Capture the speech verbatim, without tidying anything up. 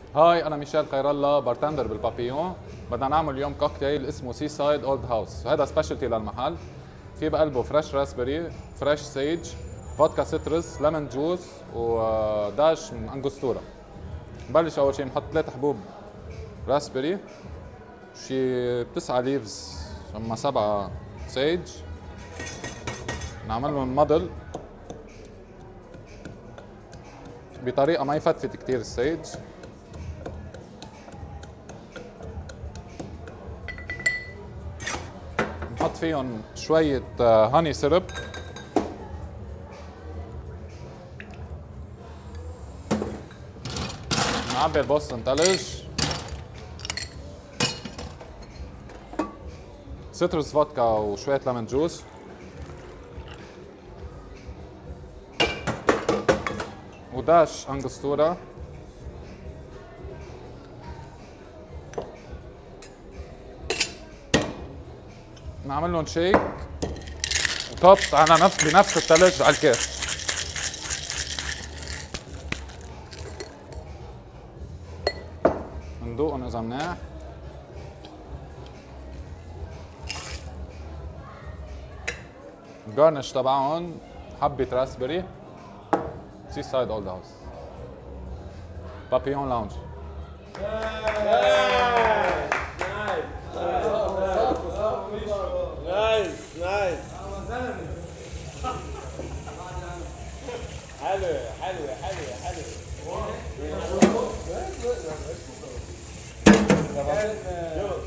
هاي انا ميشيل خير الله بارتندر بالبابيون. بدنا نعمل اليوم كوكتيل اسمه سي سايد اولد هاوس، هذا سبيشالتي للمحل. في بقلبه فريش راسبري، فريش سيج، فودكا سيترس، ليمون جوس، وداش من انجستورا. نبلش اول شيء نحط ثلاث حبوب راسبري، شي تسعة ليفز، ثم سبعة سيج. نعمل لهم مضل بطريقة ما يفتفت كتير السيج. نحط فيهم شوية هاني سيرب، نعبي البوسطن ثلج، سيتروس فودكا وشوية ليمون جوس، وداش انجستورا، نعمل لهم شيك وتوب على نفس بنفس الثلج على الكاس. ندوقهم اذا مناح. الجارنش تبعهم حبة راسبري. سي سايد اولد هاوس بابيون لاونج. نايس نايس. حلوة حلوة حلوة حلوة.